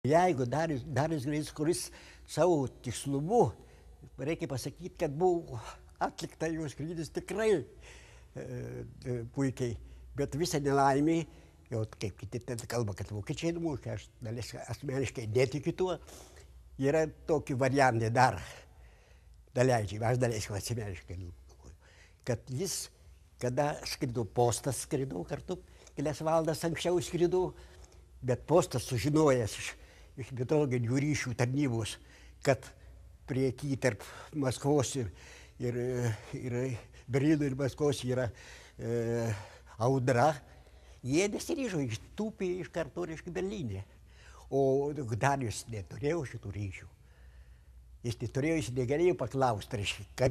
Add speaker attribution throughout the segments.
Speaker 1: Jeigu Darius Gricius, kuris savo tikslumu, reikia pasakyti, kad buvo atlikta jo skrydis tikrai puikiai, bet visą nelaimį, jau kaip kiti ten kalba, kad vokiečiai numušė, aš dalis asmeniškai netikiu tuo, yra tokį variantą dar daleidžiai, aš daleisiu asmeniškai, kad jis, kada skrido, postas skrido kartu, kelias valandas anksčiau skrido, bet postas sužinojęs iš meteorologinių ryšių tarnybos, kad prieky tarp Maskvos ir Berlyno ir Maskvos yra audra, jie nesiryžo, tūpė iš karto reiškia Berlyne. O Darius neturėjo šitų ryšių. Jis neturėjo, jis negalėjo paklausti, reiškia,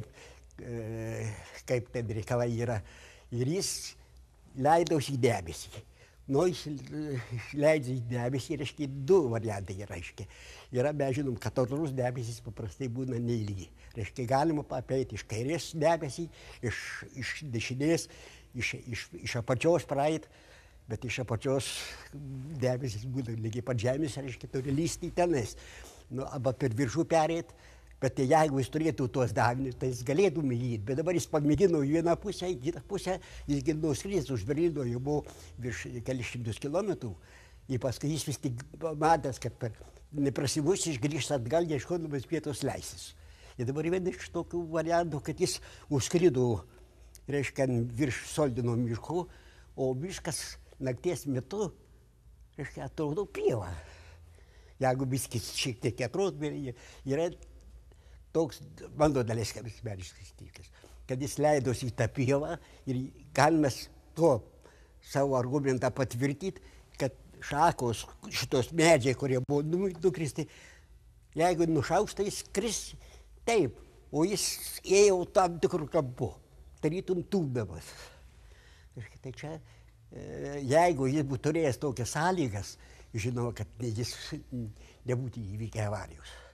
Speaker 1: kaip ten reikalai yra. Ir jis leidosi į debesį. Nu, jis leidžia į debesį, reiškia, du variantai yra, reiškia. Yra, mes žinom, kad taurus debesys paprastai būna neilgi. Reiškia, galima apeiti iš kairės debesį, iš dešinės, iš apačios praeit, bet iš apačios debesys būna lygiai pat žemės, reiškia, turi lysti į tenais. Nu, arba per viršų pereit. Bet jeigu jis turėtų tuos davinius, tai jis galėtų mėgyti. Bet dabar jis pamėgino į vieną pusę, į kitą pusę, jis nuskris už Berlyno, jau buvo virš kelius šimtus kilometrų. Ir paskui jis vis tik matęs, kad per neprasimus jis grįžta atgal, ieškodamas vietos leisis. Ir dabar vienas iš tokių variantų, kad jis užskrido, reiškia, virš Soldino miško, o miškas nakties metu, reiškia, atrodo pieva. Jeigu biskis šiek tiek atrodo, yra toks mano dalis asmeniškas tikas, kad jis leidosi į tą pievą ir galime tuo savo argumentą patvirtyti, kad šakos, šitos medžiai, kurie buvo nukristi, jeigu nušaus, tai jis kris taip, o jis ėjo tam tikrų kampu, tarytum tūpdamas. Tai čia, jeigu jis būtų turėjęs tokias sąlygas, žinoma, kad jis nebūtų įvykę avarijos.